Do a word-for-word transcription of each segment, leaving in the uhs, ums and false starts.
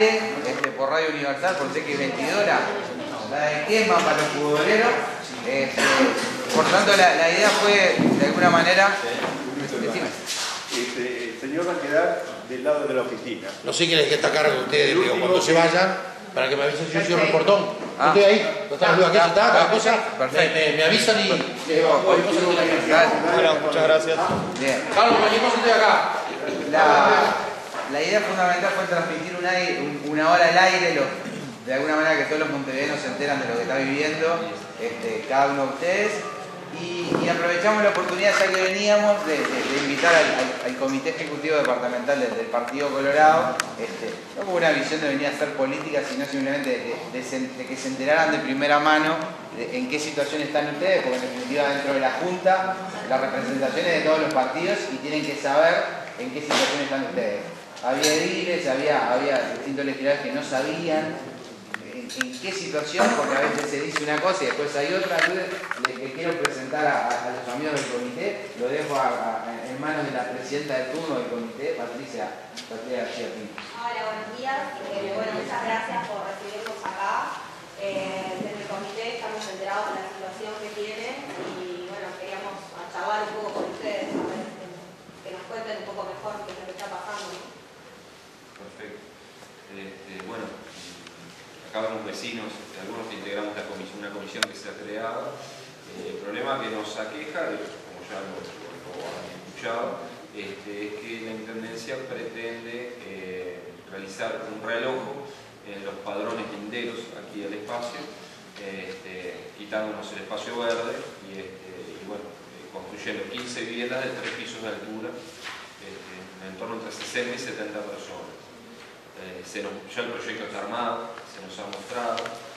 Este, por Radio Universal, por T X veintidós, la de quema para los futboleros. Este, por tanto, la, la idea fue, de alguna manera... Decime. Este, el señor va a quedar del lado de la oficina. No sé quién es que está a cargo de ustedes, digo, cuando se vayan, para que me avisen si yo soy reportón. Ah. Estoy ahí, no está, aquí está, cada cosa, me, me, me avisan y... Bueno, muchas gracias. Bien. Carlos, cualquier cosa estoy acá. La, la idea fundamental fue transmitir un aire, un, una hora al aire, lo, de alguna manera que todos los montevideanos se enteran de lo que está viviendo, este, cada uno de ustedes. Y, y aprovechamos la oportunidad, ya que veníamos, de, de, de invitar al, al, al Comité Ejecutivo Departamental del, del Partido Colorado, este, no con una visión de venir a hacer política, sino simplemente de, de, de, de que se enteraran de primera mano de, en qué situación están ustedes, porque en definitiva dentro de la Junta, las representaciones de todos los partidos y tienen que saber en qué situación están ustedes. Había ediles, había, había distintos legisladores que no sabían en, en qué situación, porque a veces se dice una cosa y después hay otra. Entonces, le, le quiero presentar a, a los amigos del comité, lo dejo a, a, en manos de la presidenta de turno del comité, Patricia, Patricia García Pinto. Hola, buenos días. Eh, bueno, muchas gracias por recibirnos acá. Eh, desde el comité estamos enterados de la situación que tienen y bueno, queríamos charlar un poco con ustedes, a ver, que, que nos cuenten un poco mejor qué es lo que está pasando. Perfecto. Este, bueno, acá vemos vecinos, este, algunos que integramos la comisión, una comisión que se ha creado. Eh, el problema que nos aqueja, como ya lo, lo han escuchado, este, es que la Intendencia pretende eh, realizar un reloj en los padrones linderos aquí al espacio, este, quitándonos el espacio verde y, este, y bueno, eh, construyendo quince viviendas de tres pisos de altura, este, en torno entre sesenta y setenta personas. Eh, se nos, ya el proyecto está armado, se nos ha mostrado,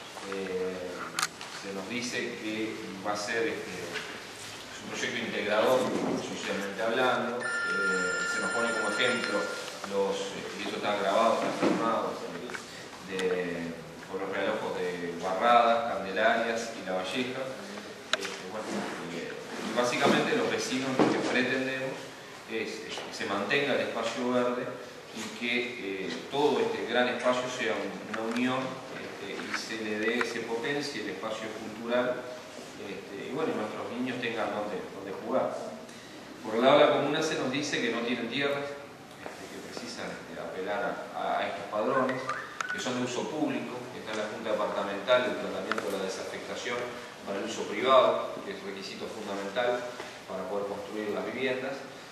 eh, se nos dice que va a ser este, es un proyecto integrador socialmente hablando, eh, se nos pone como ejemplo los, y eso está grabado, está filmado, de, por los relojos de Barradas, Candelarias y La Valleja. Este, bueno, eh, y básicamente los vecinos lo que pretendemos es que se mantenga el espacio verde y que eh, todo este gran espacio sea una unión este, y se le dé, se potencie el espacio cultural este, y bueno, nuestros niños tengan donde, donde jugar. Por el lado de la comuna se nos dice que no tienen tierras, este, que precisan este, apelar a, a estos padrones, que son de uso público, que está en la Junta Departamental el tratamiento de la desafectación para el uso privado, que es requisito fundamental para poder construir las viviendas.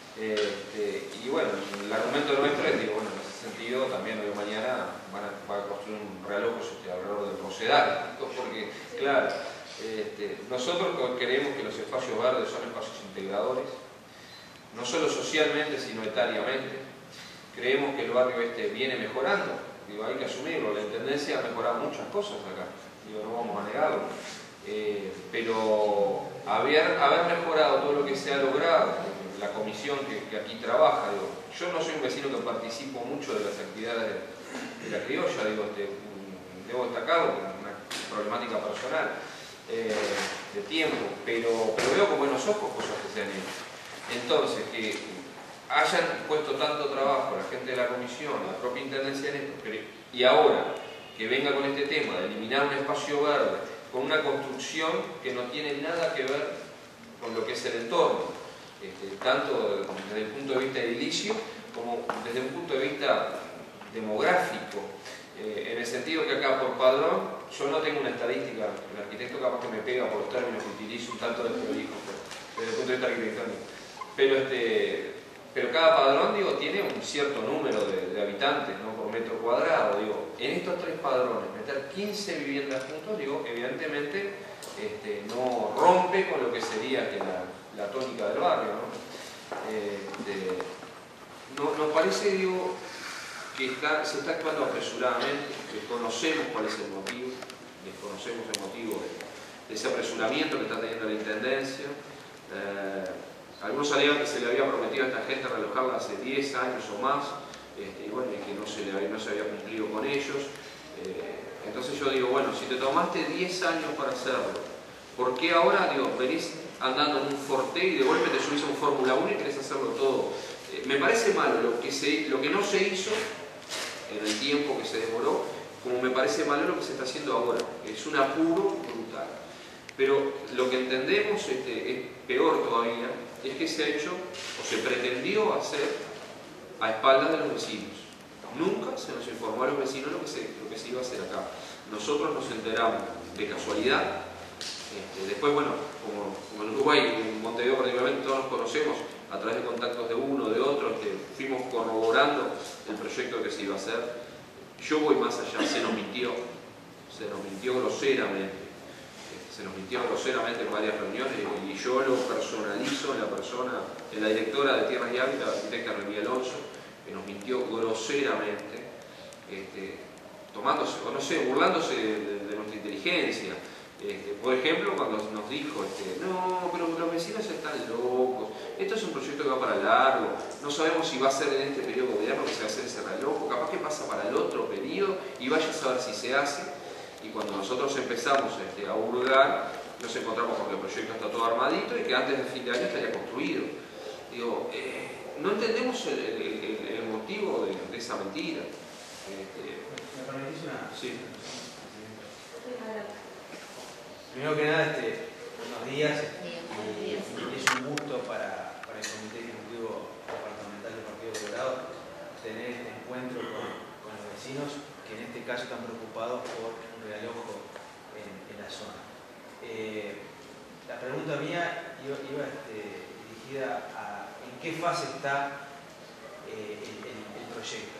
Este, y bueno, el argumento nuestro es que bueno, en ese sentido también hoy o mañana van a, van a construir un reloj este, alrededor del Rosedal, porque claro, este, nosotros creemos que los espacios verdes son espacios integradores, no solo socialmente sino etariamente. Creemos que el barrio este viene mejorando. Digo, hay que asumirlo, la Intendencia ha mejorado muchas cosas acá, digo, no vamos a negarlo, eh, pero haber, haber mejorado todo lo que se ha logrado, la comisión que, que aquí trabaja, digo, yo no soy un vecino que participo mucho de las actividades de, de la criolla, digo, este, debo destacarlo, una problemática personal eh, de tiempo, pero, pero veo con buenos ojos cosas que se han hecho. Entonces, que hayan puesto tanto trabajo la gente de la comisión, la propia Intendencia en esto, pero, y ahora que venga con este tema de eliminar un espacio verde con una construcción que no tiene nada que ver con lo que es el entorno, este, tanto desde el punto de vista edilicio como desde un punto de vista demográfico, eh, en el sentido que acá por padrón, yo no tengo una estadística, el arquitecto capaz que me pega por los términos que utilizo un tanto desprolijo desde el punto de vista arquitectónico, pero este Pero cada padrón, digo, tiene un cierto número de, de habitantes, ¿no? Por metro cuadrado, digo. En estos tres padrones, meter quince viviendas juntos, digo, evidentemente este, no rompe con lo que sería que la, la tónica del barrio, ¿no? Este, no, nos parece, digo, que está, se está actuando apresuradamente, desconocemos cuál es el motivo, desconocemos el motivo de, de ese apresuramiento que está teniendo la Intendencia. Eh, Algunos alegan que se le había prometido a esta gente relojarla hace diez años o más, este, y bueno, y que no se, le había, no se había cumplido con ellos. Eh, entonces yo digo, bueno, si te tomaste diez años para hacerlo, ¿por qué ahora, digo, venís andando en un Forte y de golpe te subís a un Fórmula uno y querés hacerlo todo? Eh, me parece malo lo que, se, lo que no se hizo en el tiempo que se demoró, como me parece malo lo que se está haciendo ahora. Es un apuro brutal. Pero lo que entendemos este, es peor todavía, es que se ha hecho o se pretendió hacer a espaldas de los vecinos. Nunca se nos informó a los vecinos lo que se, lo que se iba a hacer acá. Nosotros nos enteramos de casualidad. Este, después, bueno, como, como en Uruguay, en Montevideo particularmente, todos nos conocemos a través de contactos de uno, de otro, este, fuimos corroborando el proyecto que se iba a hacer. Yo voy más allá, se nos mintió, se nos mintió groseramente, este, se nos mintió groseramente en varias reuniones y yo lo personalizo en la persona, en la directora de Tierras y Hábitat, la arquitecta Remy Alonso, que nos mintió groseramente, este, tomándose, o no sé, burlándose de, de, de nuestra inteligencia. Este, por ejemplo, cuando nos dijo, este, no, pero los vecinos están locos, esto es un proyecto que va para largo, no sabemos si va a ser en este periodo de gobierno que se va a hacer ese reloj, capaz que pasa para el otro periodo y vaya a saber si se hace. Y cuando nosotros empezamos este, a hurgar, nos encontramos con que el proyecto está todo armadito y que antes del fin de año estaría construido. Digo, eh, no entendemos el, el, el, el motivo de, de esa mentira. Este, ¿Me permitís una? Sí. Primero que nada, este, buenos días y, y es un gusto para, para el Comité Ejecutivo Departamental del Partido Colorado tener este encuentro con, con los vecinos que en este caso están preocupados por un realojo en, en la zona. Eh, la pregunta mía iba, iba este, dirigida a en qué fase está eh, el, el, el proyecto.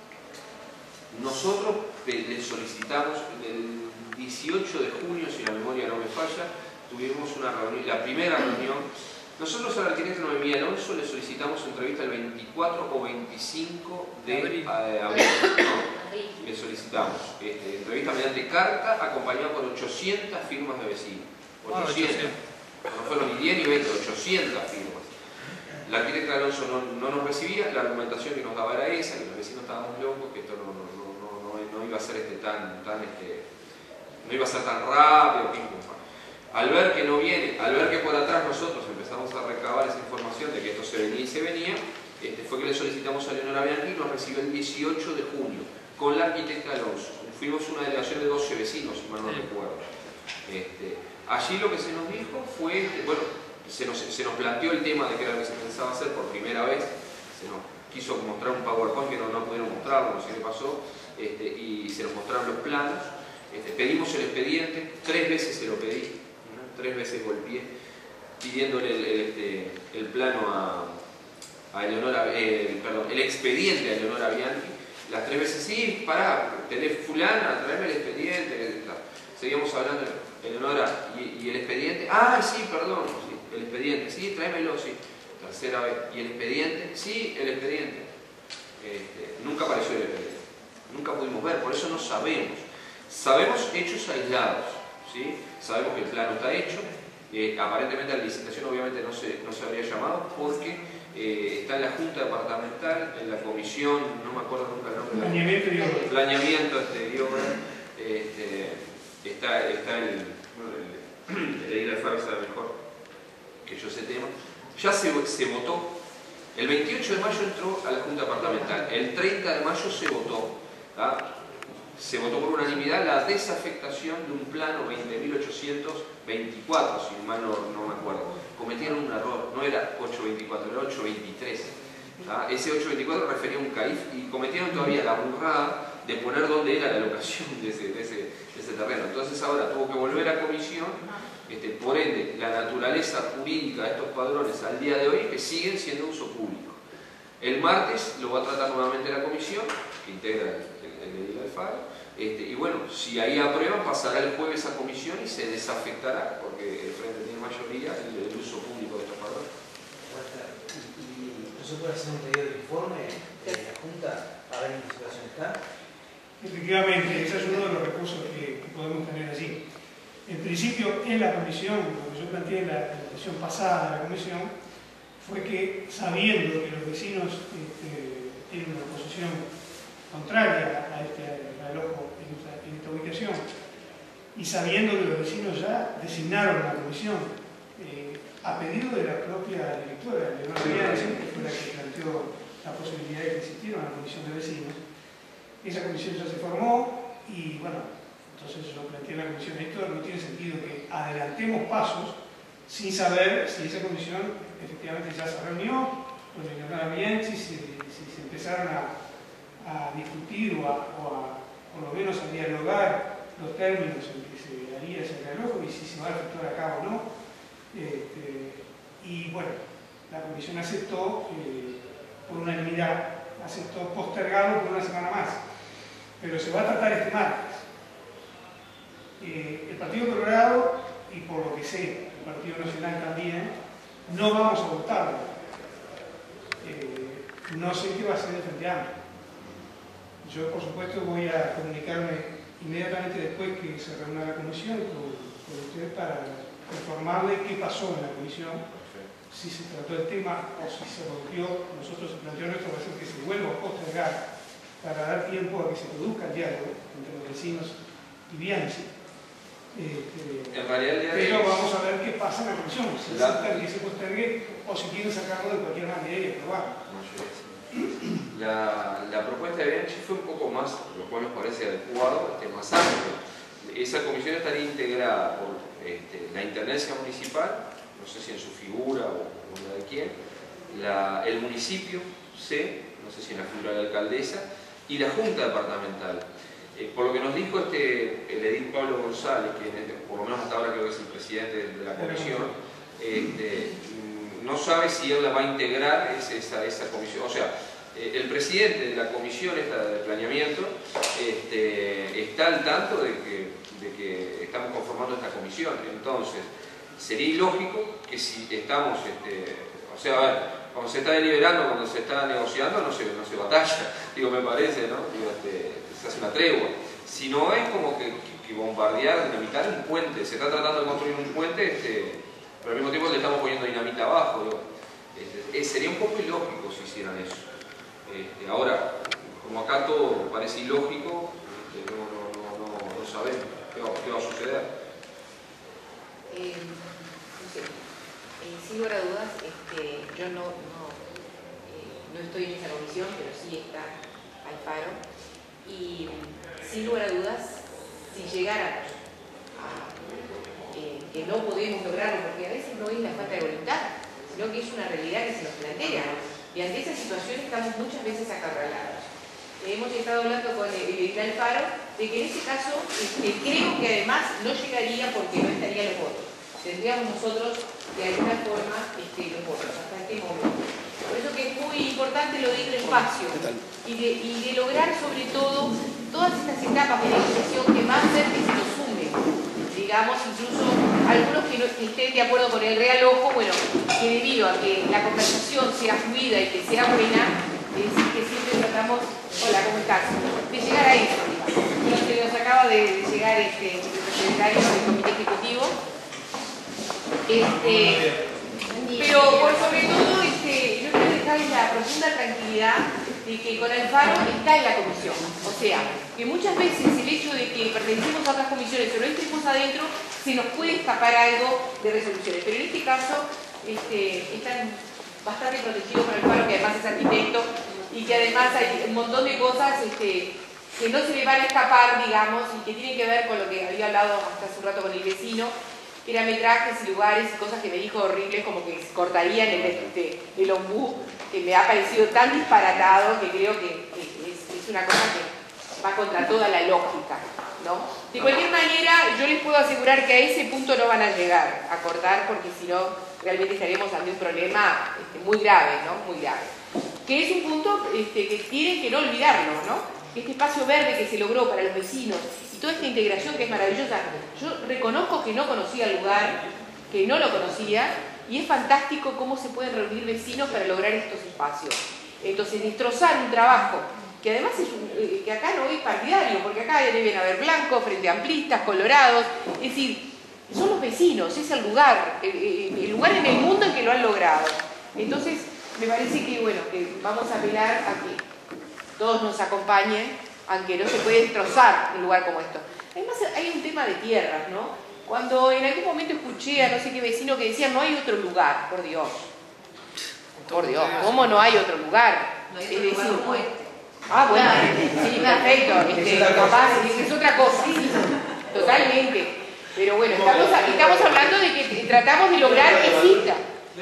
Nosotros le solicitamos el dieciocho de junio, si la memoria no me falla, tuvimos una reunión, la primera reunión. Nosotros al arquitecto Noemí Alonso le solicitamos entrevista el veinticuatro o veinticinco de abril, ¿no? Le solicitamos este, entrevista mediante carta acompañada por ochocientas firmas de vecinos. ochocientas. No fueron ni diez ni veinte, ochocientas firmas. La arquitecta Alonso no, no nos recibía, la argumentación que nos daba era esa, que los vecinos estábamos locos, que esto no, no, no, no, no iba a ser este, tan, tan este, no iba a ser tan rápido, pim, pum, pam. Al ver que no viene, al ver que por atrás nosotros empezamos a recabar esa información de que esto se venía y se venía, este, fue que le solicitamos a Leonora Bianchi y nos recibió el dieciocho de junio con la arquitecta Alonso. Fuimos una delegación de doce vecinos, si mal no recuerdo. Este, allí lo que se nos dijo fue, este, bueno, se nos, se nos planteó el tema de que era lo que se pensaba hacer por primera vez, se nos quiso mostrar un PowerPoint que no, no pudieron mostrarlo, no sé qué pasó, este, y se nos mostraron los planos. Este, pedimos el expediente, tres veces se lo pedí, ¿no? Tres veces golpeé, pidiéndole el, el, este, el plano a, a Eleonora, eh, perdón, el expediente a Eleonora Bianchi. Las tres veces, sí, pará, tenés fulana, traeme el expediente. Seguíamos hablando, Eleonora, ¿y, y el expediente? Ah, sí, perdón, sí, el expediente, sí, tráemelo, sí. Tercera vez, ¿y el expediente? Sí, el expediente. Este, nunca apareció el expediente, nunca pudimos ver, por eso no sabemos. Sabemos hechos aislados, ¿sí? Sabemos que el plano está hecho, eh, aparentemente la licitación obviamente no se, no se habría llamado porque eh, está en la Junta Departamental, en la comisión, no me acuerdo nunca el nombre. Planeamiento y obra. Planeamiento este, y obra. Este, está, está el, bueno, el, el Alfaro sabe mejor que yo ese tema. Ya se, se votó, el veintiocho de mayo entró a la Junta Departamental, el treinta de mayo se votó, ¿tá? Se votó por unanimidad la desafectación de un plano veinte mil ochocientos veinticuatro, si mal no, no me acuerdo. Cometieron un error, no era ochocientos veinticuatro, era ochocientos veintitrés. ¿Ah? Ese ochocientos veinticuatro refería a un CAIF y cometieron todavía la burrada de poner dónde era la locación de ese, de ese, de ese terreno. Entonces ahora tuvo que volver a comisión, este, por ende, la naturaleza jurídica de estos padrones al día de hoy que siguen siendo uso público. El martes lo va a tratar nuevamente la comisión, que integra el, el, el Alfaro, este, y bueno, si ahí aprueban, pasará el jueves a comisión y se desafectará, porque el Frente tiene mayoría, el, el uso público de estos padrones. ¿Y no se puede hacer un pedido de informe de la Junta a ver en qué situación está? Efectivamente, ese es uno de los recursos que, que podemos tener allí. En principio, en la comisión, lo que yo planteé en la sesión pasada de la comisión, fue que, sabiendo que los vecinos este, tienen una posición contraria a este realojo en esta, en esta ubicación, y sabiendo que los vecinos ya designaron la comisión, eh, a pedido de la propia directora, Leonora Bianchi, que fue la que planteó la posibilidad de que existiera una comisión de vecinos, esa comisión ya se formó y bueno, entonces yo planteé a la comisión de esto, no tiene sentido que adelantemos pasos sin saber si esa comisión efectivamente ya se reunió, o reunionaron bien, si, si, si se empezaron a, a discutir o, a, o a, por lo menos a dialogar los términos en que se haría ese reloj y si se va a efectuar a cabo o no. Este, y bueno, la comisión aceptó, eh, por unanimidad, aceptó postergarlo por una semana más, pero se va a tratar este martes. Eh, el Partido Colorado, y por lo que sé, el Partido Nacional también, no vamos a votarlo. Eh, no sé qué va a ser el Frente Amplio. Yo, por supuesto, voy a comunicarme inmediatamente después que se reúna la comisión con, con usted para informarle qué pasó en la comisión, si se trató el tema o si se rompió. Nosotros se planteó nuestra versión que se vuelva a postergar para dar tiempo a que se produzca el diálogo entre los vecinos y Bianchi. Este, en realidad, pero vamos a ver qué pasa en la comisión, si la, aceptan que se postergue o si quieren sacarlo de cualquier manera y aprobarlo. La, la propuesta de Bianchi fue un poco más, lo cual nos parece adecuado, este, más amplio. Esa comisión estaría integrada por este, la Intendencia Municipal, no sé si en su figura o en la de quién, la, el municipio C, no sé si en la figura de la alcaldesa, y la Junta Departamental. Eh, por lo que nos dijo este, el edil Pablo González, que por lo menos hasta ahora creo que es el presidente de la comisión, este, no sabe si él la va a integrar esa, esa comisión. O sea, eh, el presidente de la comisión esta de planeamiento este, está al tanto de que, de que estamos conformando esta comisión. Entonces, sería ilógico que si estamos, este, o sea, a ver, cuando se está deliberando, cuando se está negociando, no se, no se batalla, digo, me parece, ¿no? Digo, este, se hace una tregua. Si no es como que, que, que bombardear, dinamitar un puente, se está tratando de construir un puente, este, pero al mismo tiempo le estamos poniendo dinamita abajo. Digo, este, sería un poco ilógico si hicieran eso. Este, ahora, como acá todo parece ilógico, este, no, no, no, no, no sabemos qué va, qué va a suceder. Eh, no sé, eh, sin lugar a dudas, este, yo no, no, eh, no estoy en esa comisión, pero sí está Alfaro, y sin lugar a dudas, si llegáramos a eh, que no podemos lograrlo, porque a veces no es la falta de voluntad, sino que es una realidad que se nos plantea, y ante esa situación estamos muchas veces acorralados. Hemos estado hablando con el edil Alfaro de que en ese caso este, creo que además no llegaría porque no estarían los votos. Tendríamos nosotros de alguna forma este, los votos hasta este momento. Por eso que es muy importante lo de ir despacio y de, y de lograr sobre todo todas estas etapas de negociación que va a hacer que se nos sumen. Digamos, incluso algunos que no estén de acuerdo con el Real Ojo, bueno, que debido a que la conversación sea fluida y que sea buena, es decir, que siempre tratamos, hola, ¿cómo estás?, de llegar a eso, digamos. Bueno, que nos acaba de, de llegar este, el secretario del Comité Ejecutivo. Este, pero por sobre todo, este, yo quiero dejarles la profunda tranquilidad de que con Alfaro está en la comisión. O sea, que muchas veces el hecho de que pertenecemos a otras comisiones o no estemos adentro, se nos puede escapar algo de resoluciones. Pero en este caso, este, están bastante protegidos por Alfaro, que además es arquitecto, y que además hay un montón de cosas este, que no se le van a escapar, digamos, y que tienen que ver con lo que había hablado hasta hace un rato con el vecino, que eran metrajes y lugares y cosas que me dijo horribles, como que se cortarían el, este, el ombú, que me ha parecido tan disparatado que creo que, que es, es una cosa que va contra toda la lógica, ¿no? De cualquier manera, yo les puedo asegurar que a ese punto no van a llegar a cortar, porque si no, realmente estaríamos ante un problema este, muy grave, ¿no? Muy grave. Que es un punto este, que tienen que no olvidarlo, ¿no? Este espacio verde que se logró para los vecinos y toda esta integración que es maravillosa. Yo reconozco que no conocía el lugar, que no lo conocía, y es fantástico cómo se pueden reunir vecinos para lograr estos espacios. Entonces, destrozar un trabajo, que además es un, eh, que acá no es partidario, porque acá deben haber blancos, frente amplistas, colorados, es decir, son los vecinos, es el lugar, el, el lugar en el mundo en que lo han logrado. Entonces, me parece que, bueno, que vamos a apelar a que todos nos acompañen, aunque no se puede destrozar un lugar como esto. Además, hay un tema de tierras, ¿no? Cuando en algún momento escuché a no sé qué vecino que decía, no hay otro lugar, por Dios. Por Dios, ¿cómo no hay otro lugar? No hay otro lugar como este. Ah, bueno, sí, perfecto. Este, capaz, es otra cosa. Sí, totalmente. Pero bueno, estamos, estamos hablando de que tratamos de lograr que exista.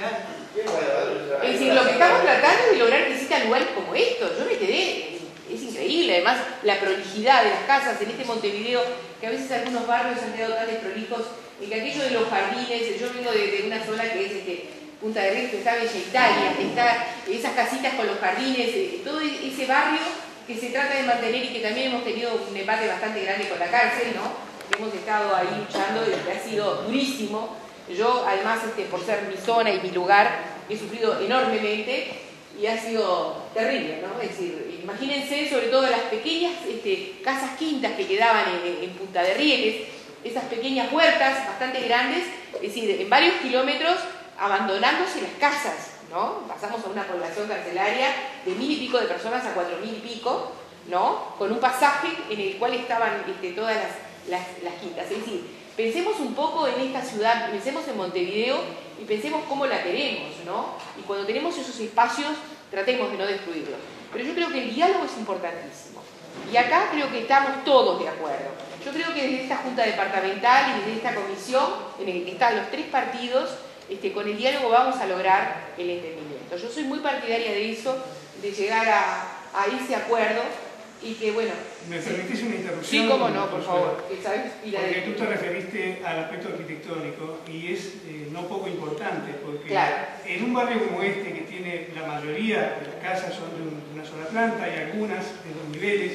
Es decir, lo que estamos tratando es de lograr que existan lugares como estos. Yo me quedé, es increíble. Además, la prolijidad de las casas en este Montevideo, que a veces algunos barrios han quedado tan desprolijos, y que aquello de los jardines, yo vengo de, de una zona que es este, Punta de Ríos, que está Bella Italia, que está esas casitas con los jardines, eh, todo ese barrio que se trata de mantener y que también hemos tenido un debate bastante grande con la cárcel, ¿no? Hemos estado ahí luchando y que ha sido durísimo. Yo, además, este, por ser mi zona y mi lugar, he sufrido enormemente y ha sido terrible, ¿no? Es decir, imagínense sobre todo las pequeñas este, casas quintas que quedaban en, en Punta de Rieles, esas pequeñas huertas bastante grandes, es decir, en varios kilómetros abandonándose las casas, ¿no? Pasamos a una población carcelaria de mil y pico de personas a cuatro mil y pico, ¿no? Con un pasaje en el cual estaban este, todas las, las, las quintas. Es decir, pensemos un poco en esta ciudad, pensemos en Montevideo y pensemos cómo la queremos, ¿no? Y cuando tenemos esos espacios, tratemos de no destruirlos. Pero yo creo que el diálogo es importantísimo. Y acá creo que estamos todos de acuerdo. Yo creo que desde esta Junta Departamental y desde esta comisión, en el que están los tres partidos, este, con el diálogo vamos a lograr el entendimiento. Yo soy muy partidaria de eso, de llegar a, a ese acuerdo y que, bueno... ¿Me permitís una interrupción? Sí, cómo no, por favor. Que sabes, porque tú te referiste al aspecto arquitectónico y es eh, no poco importante, porque claro. En un barrio como este, que tiene la mayoría de las casas son de, un, de una sola planta y algunas de dos niveles,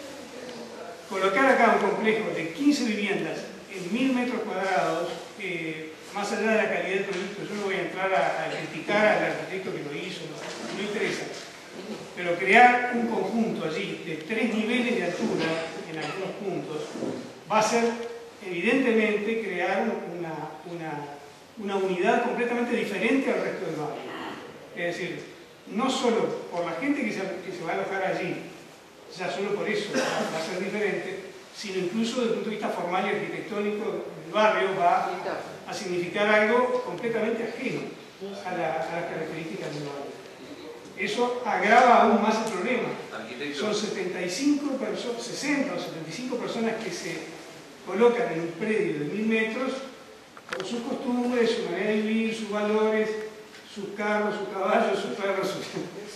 colocar acá un complejo de quince viviendas en mil metros cuadrados, eh, más allá de la calidad del proyecto, yo no voy a entrar a, a criticar al arquitecto que lo hizo, no, no me interesa. Pero crear un conjunto allí de tres niveles de altura en algunos puntos va a ser evidentemente crear una, una, una unidad completamente diferente al resto del barrio. Es decir, no solo por la gente que se, que se va a alojar allí, ya solo por eso va a ser diferente, sino incluso desde el punto de vista formal y arquitectónico del barrio va a significar algo completamente ajeno a, la, a las características del barrio. Eso agrava aún más el problema. Son setenta y cinco personas, sesenta o setenta y cinco personas que se colocan en un predio de mil metros con sus costumbres, su manera de vivir, sus valores, sus carros, sus caballos, sus perros. Sus...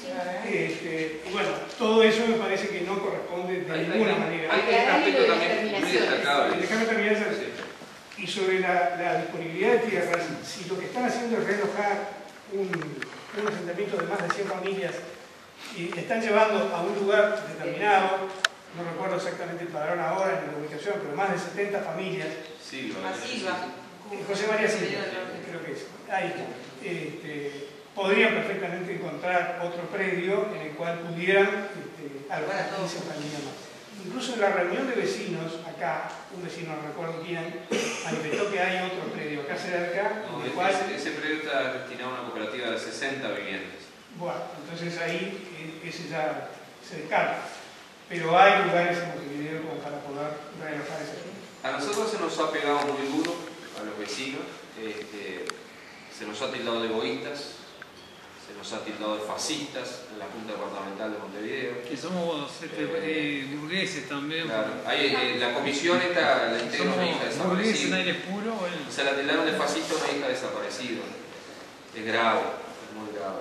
Este, y bueno, todo eso me parece que no corresponde de hay, ninguna hay, manera. Hay un aspecto también muy destacable. Déjame terminar esa. Y sobre la, la disponibilidad de tierras, si lo que están haciendo es realojar un, un asentamiento de más de cien familias y están llevando a un lugar determinado, no recuerdo exactamente el padrón ahora en la ubicación, pero más de setenta familias. Sí, José María Silva, creo que es. Ahí está. Este, podrían perfectamente encontrar otro predio en el cual pudieran este, alojar a quince familias más. Incluso en la reunión de vecinos, acá, un vecino, no recuerdo quién, manifestó que hay otro predio acá cerca. No, el ese, cual... ese predio está destinado a una cooperativa de sesenta viviendas. Bueno, entonces ahí ese ya se descarta. Pero hay lugares en Montevideo como para poder realojar ese predio. A nosotros se nos ha pegado muy duro, a los vecinos, este, se nos ha tildado de egoístas, se nos ha tildado de fascistas en la Junta Departamental de Montevideo. Que somos este, eh, burgueses también. Claro. Hay, eh, la comisión esta la integra una hija Somos burgueses en desaparecida. aire puro. Bueno. Se la tildaron de fascista a una hija desaparecida. Es grave, es muy grave.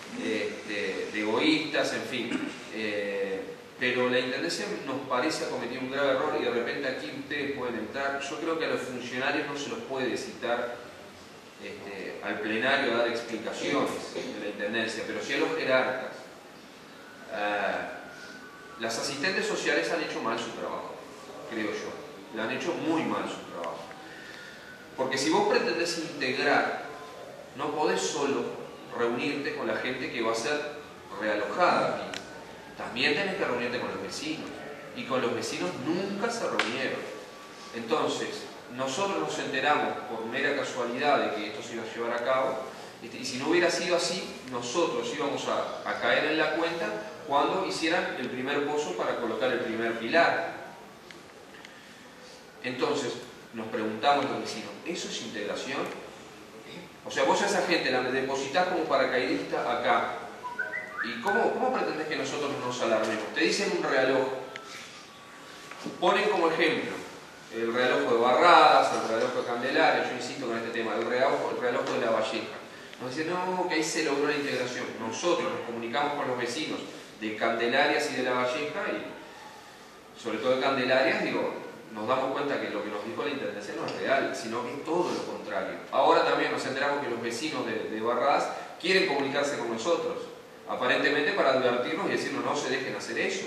Este, de egoístas, en fin. Eh, pero la Intendencia nos parece ha cometido un grave error y de repente aquí ustedes pueden entrar. Yo creo que a los funcionarios no se los puede citar este, al plenario a dar explicaciones de la Intendencia, pero sí a los jerarcas. Uh, las asistentes sociales han hecho mal su trabajo, creo yo. Le han hecho muy mal su trabajo. Porque si vos pretendés integrar, no podés solo reunirte con la gente que va a ser realojada aquí. También tenés que reunirte con los vecinos. Y con los vecinos nunca se reunieron. Entonces, nosotros nos enteramos por mera casualidad de que esto se iba a llevar a cabo. Y si no hubiera sido así, nosotros íbamos a, a caer en la cuenta cuando hicieran el primer pozo para colocar el primer pilar. Entonces, nos preguntamos los vecinos, ¿eso es integración? O sea, vos a esa gente la depositás como paracaidista acá, ¿Y cómo, cómo pretendés que nosotros nos alarmemos? Te dicen un reloj, ponen como ejemplo el reloj de Barradas, el reloj de Candelaria, yo insisto con este tema, el reloj, el reloj de La Valleja. Nos dicen, no, que ahí se logró la integración. Nosotros nos comunicamos con los vecinos de Candelarias y de La Valleja, y sobre todo de Candelarias, digo, nos damos cuenta que lo que nos dijo la Intendencia no es real, sino que es todo lo contrario. Ahora también nos enteramos que los vecinos de, de Barradas quieren comunicarse con nosotros, aparentemente para advertirnos y decirnos, no se dejen hacer eso.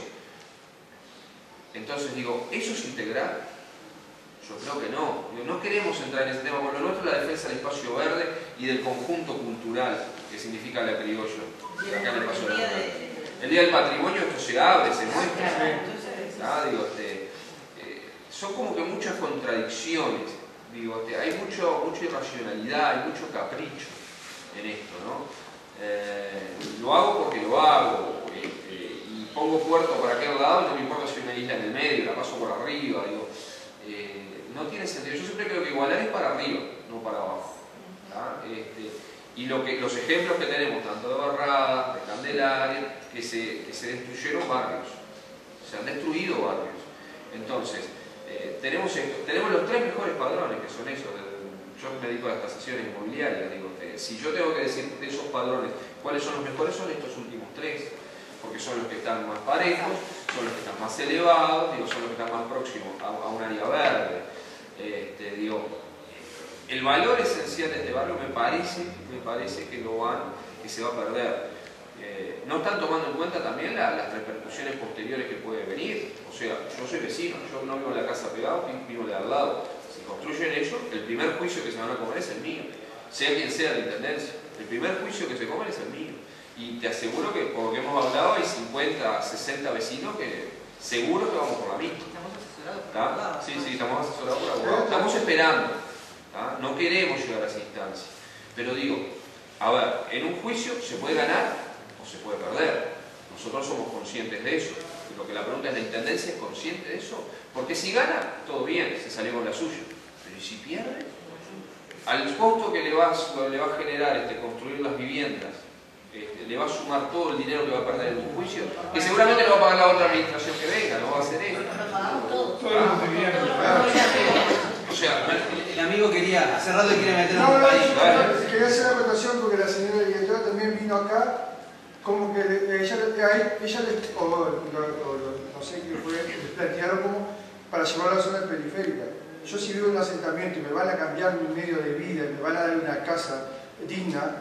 Entonces digo, ¿eso es integrar? Yo creo que no. No queremos entrar en ese tema, porque lo nuestro es la defensa del espacio verde y del conjunto cultural que significa la criollo. Acá en el Paso de la Mujer. El Día del Patrimonio esto se abre, se muestra. ¿Ah? Digo, este, eh, son como que muchas contradicciones. Digo, este, hay mucho, mucha irracionalidad, hay mucho capricho en esto, ¿no? Eh, lo hago porque lo hago. Este, y pongo puerto para aquel lado y no me importa si hay una isla en el medio, la paso por arriba. Digo, eh, no tiene sentido. Yo siempre creo que igualar es para arriba, no para abajo. Este, y lo que, los ejemplos que tenemos, tanto de Barradas, de Candelaria, que se, que se destruyeron barrios, se han destruido barrios. Entonces, eh, tenemos, esto, tenemos los tres mejores padrones, que son esos. Yo me dedico a las tasaciones inmobiliarias. Digo, eh, si yo tengo que decir de esos padrones cuáles son los mejores, son estos últimos tres. Porque son los que están más parejos, son los que están más elevados, digo, son los que están más próximos a, a un área verde. Este, digo, el valor esencial de este barrio me parece, me parece que lo van, que se va a perder. Eh, no están tomando en cuenta también la, las repercusiones posteriores que puede venir. O sea, yo soy vecino, yo no vivo en la casa pegado, vivo de al lado. Si construyen ellos, el primer juicio que se van a comer es el mío, sea quien sea la intendencia. El primer juicio que se comen es el mío. Y te aseguro que, por lo que hemos hablado, hay cincuenta, sesenta vecinos que seguro que vamos por la misma. Estamos asesorados por ¿Tá? abogados. Sí, sí, estamos asesorados por abogados. Estamos esperando. ¿Tá? No queremos llegar a esa instancia. Pero digo, a ver, en un juicio se puede ganar o se puede perder. Nosotros somos conscientes de eso. Y lo que la pregunta es, ¿la intendencia es consciente de eso? Porque si gana, todo bien, se salió con la suya. Pero ¿y si pierde? Al costo que le va, le va a generar este, construir las viviendas, Este, le va a sumar todo el dinero que va a perder en un juicio, que seguramente lo va a pagar la otra administración que venga, no va a ser él. O sea, el amigo quería, hace rato quiere meter no, un no, país. no, quería hacer la acotación porque la señora directora también vino acá, como que ella, ella, ella les, o, o, o no sé qué fue, les plantearon como para llevar a la zona periférica. Yo si vivo en un asentamiento y me van a cambiar mi medio de vida y me van a dar una casa digna,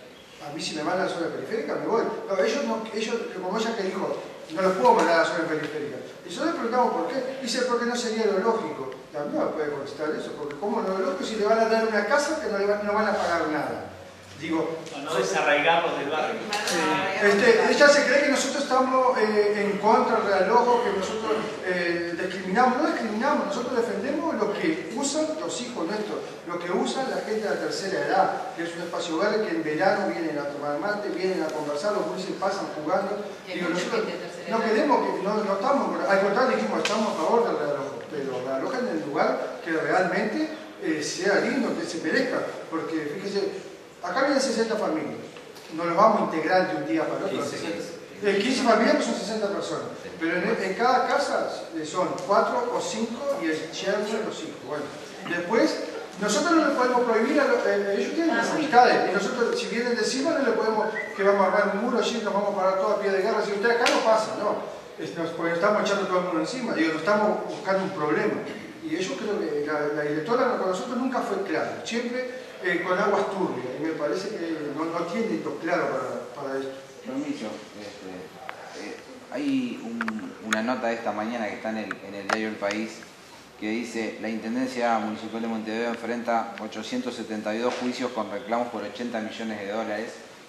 a mí si me van a la zona periférica me voy. No, ellos, no, ellos, como ella que dijo, no los puedo mandar a la zona periférica. Y yo le preguntamos por qué. Dice, porque no sería lo lógico. También me puede contestar eso, porque ¿cómo no es lógico si le van a dar una casa que no, le van, no van a pagar nada? Digo, no, no desarraigarlos del barrio. Eh, este, ella se cree que nosotros estamos eh, en contra del reloj, que nosotros eh, discriminamos. No discriminamos, nosotros defendemos lo que usan los hijos nuestros, lo que usan la gente de la tercera edad, que es un espacio verde que en verano vienen a tomar mate, vienen a conversar, los gurises pasan jugando. Digo, nosotros no queremos que, no, no estamos, al contrario dijimos, estamos a favor del reloj, pero el reloj en el lugar que realmente eh, sea lindo, que se merezca, porque fíjese, acá vienen sesenta familias, no los vamos a integrar de un día para otro. De quince familias pues son sesenta personas, pero en, en cada casa son cuatro o cinco y el yerno de los hijos. Bueno, después, nosotros no le podemos prohibir, a los, eh, ellos tienen las amistades, y nosotros si vienen de encima no le podemos, que vamos a armar un muro allí, nos vamos a parar todo a pie de guerra, si usted acá no pasa, no, es, nos, porque estamos echando todo el mundo encima, digo, no estamos buscando un problema. Y yo creo que la, la directora con nosotros nunca fue clara, siempre Eh, con aguas turbias, y me parece que no, no tiene lo claro para, para esto. Permiso, este, eh, hay un, una nota de esta mañana que está en el, en el diario El País que dice: la Intendencia Municipal de Montevideo enfrenta ochocientos setenta y dos juicios con reclamos por ochenta millones de dólares,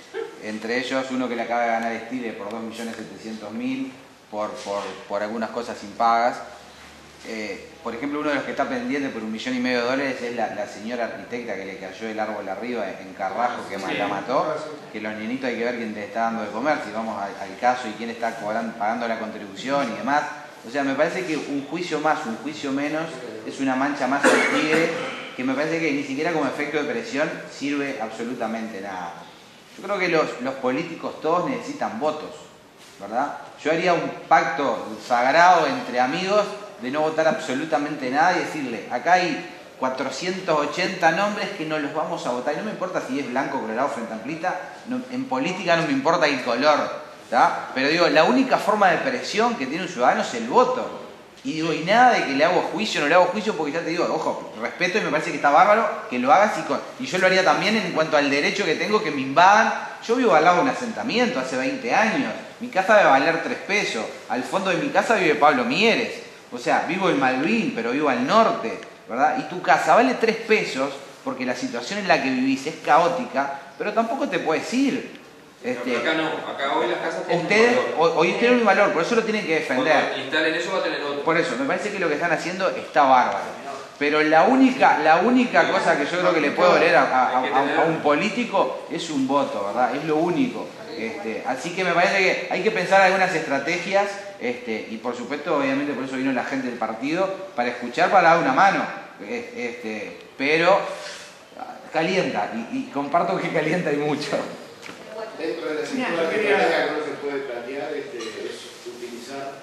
entre ellos uno que le acaba de ganar Estile por dos millones setecientos mil por, por, por algunas cosas impagas. Eh, por ejemplo, uno de los que está pendiente por un millón y medio de dólares es la, la señora arquitecta que le cayó el árbol arriba en Carrasco, que sí, la mató, que los niñitos hay que ver quién te está dando de comer, si vamos al, al caso y quién está cobrando, pagando la contribución y demás. O sea, me parece que un juicio más, un juicio menos, es una mancha más al tigre, que me parece que ni siquiera como efecto de presión sirve absolutamente nada. Yo creo que los, los políticos todos necesitan votos, ¿verdad? Yo haría un pacto sagrado entre amigos de no votar absolutamente nada y decirle, acá hay cuatrocientos ochenta nombres que no los vamos a votar. Y no me importa si es blanco, colorado, frente amplista, no, en política no me importa el color, ¿tá? Pero digo, la única forma de presión que tiene un ciudadano es el voto. Y digo, y nada de que le hago juicio, no le hago juicio, porque ya te digo, ojo, respeto y me parece que está bárbaro que lo hagas y, con, y yo lo haría también en cuanto al derecho que tengo que me invadan. Yo vivo al lado de un asentamiento hace veinte años, mi casa debe valer tres pesos, al fondo de mi casa vive Pablo Mieres, o sea, vivo en Malvin, pero vivo al norte, ¿verdad? Y tu casa vale tres pesos porque la situación en la que vivís es caótica, pero tampoco te puedes ir. Este, acá no, acá hoy las casas tienen ustedes, un valor. hoy tienen un valor, por eso lo tienen que defender. Cuando instalen eso va a tener otro. Por eso, me parece que lo que están haciendo está bárbaro. Pero la única, la única cosa que yo creo que le puede doler a, a, a, a un político es un voto, ¿verdad? Es lo único. Este, así que me parece que hay que pensar algunas estrategias, este, y por supuesto, obviamente por eso vino la gente del partido, para escuchar, para dar una mano. Este, pero calienta, y, y comparto que calienta y mucho. Dentro de la estructura que uno se puede plantear este, es utilizar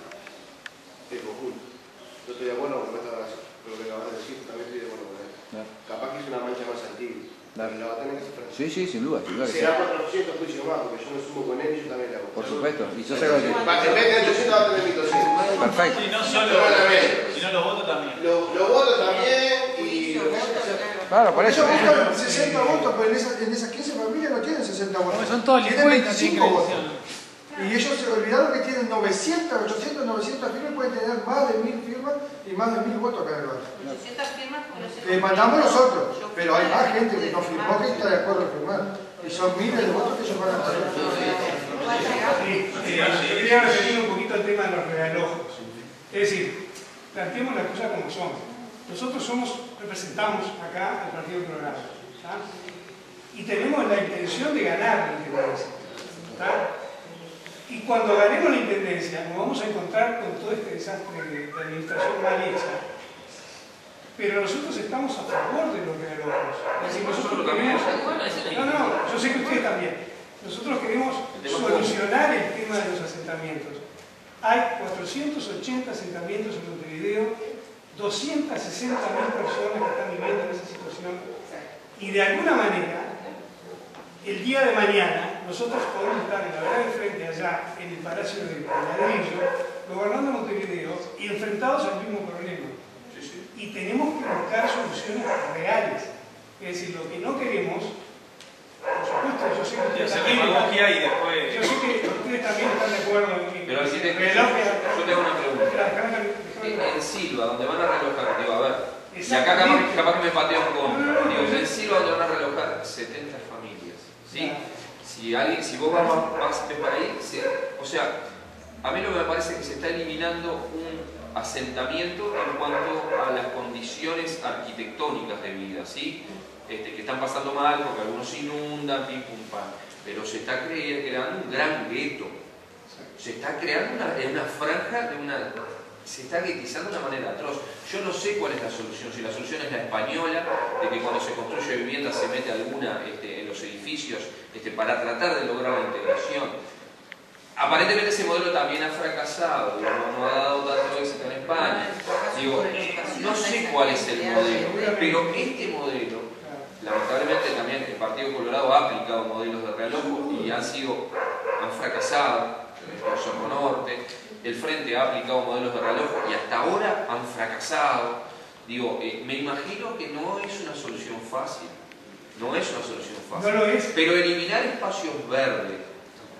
el conjunto. Yo estoy de acuerdo con lo que acabas de decir, también estoy de acuerdo con él. No. Capaz que es una mancha más antigua. Claro. La va a tener que sufrir. Sí, sí, sin duda. Sin duda será cuatrocientos juicios más, porque yo me sumo con él y yo también le hago. Por supuesto. Y yo sé que... En vez de ochocientos va a tener mil doscientos. Perfecto. Y no solo sino los votos también. Los lo votos también y... Claro, por eso. Ellos buscan sesenta votos, pero en esas, en esas quince familias no tienen sesenta votos. No, son todos tienen veinticinco votos. Sí. Y ellos se olvidaron que tienen novecientas, ochocientas, novecientas firmas, pueden tener más de mil firmas y más de mil votos acá en el barrio. ochocientas firmas porque no se Que mandamos nosotros, pero hay más gente que no firmó que está de acuerdo en firmar. Y son miles de votos que ellos van a tener. Sí, eh, yo quería referir un poquito al tema de los realojos. Es decir, planteemos las cosas como son. Nosotros somos, representamos acá al Partido Colorado, ¿tá? Y tenemos la intención de ganar la intendencia, ¿tá? Y cuando ganemos la intendencia nos vamos a encontrar con todo este desastre de, de administración mal hecha. Pero nosotros estamos a favor de los realojos. Es decir, nosotros queremos... No, no, yo sé que ustedes también. Nosotros queremos solucionar el tema de los asentamientos. Hay cuatrocientos ochenta asentamientos en Montevideo, doscientas sesenta mil personas que están viviendo en esa situación, y de alguna manera, el día de mañana, nosotros podemos estar en la verdad de frente allá, en el Palacio de Ladrillo, gobernando Montevideo, y enfrentados al mismo problema. Y tenemos que buscar soluciones reales. Es decir, lo que no queremos, por supuesto, yo sé que ustedes también, y después... yo sé que ustedes también están de acuerdo en que... Pero si te, reloj, yo te hago una pregunta. En Silva, donde van a relojar, digo, a ver, y acá capaz, capaz que me pateo en contra, digo, en Silva donde van a relojar setenta familias, ¿sí? Si, alguien, si vos vas, vas para ahí, se, o sea, a mí lo que me parece es que se está eliminando un asentamiento en cuanto a las condiciones arquitectónicas de vida, ¿sí? Este, que están pasando mal porque algunos se inundan, pim pum pam, pero se está creando un gran gueto, se está creando una, una franja de una... se está guetizando de una manera atroz. Yo no sé cuál es la solución, si la solución es la española, de que cuando se construye vivienda se mete alguna este, en los edificios este, para tratar de lograr la integración. Aparentemente ese modelo también ha fracasado, digo, no, no ha dado tanto éxito en España. Digo, no sé cuál es el modelo, pero este modelo, lamentablemente también el Partido Colorado ha aplicado modelos de reloj y han sido, han fracasado, el Cerro Norte, el Frente ha aplicado modelos de reloj y hasta ahora han fracasado. Digo, eh, me imagino que no es una solución fácil, no es una solución fácil, no lo es. Pero eliminar espacios verdes,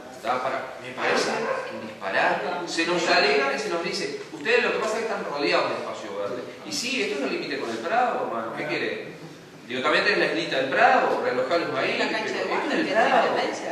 para, me parece un disparate. Se nos alegra y se nos dice, ustedes lo que pasa es que están rodeados de espacio verde. Y sí, esto es el límite con el Prado, hermano, ¿qué quiere? Digo, también tenés la islita del Prado, relojarlos ahí, La cancha de pero básquet, es del de Prado.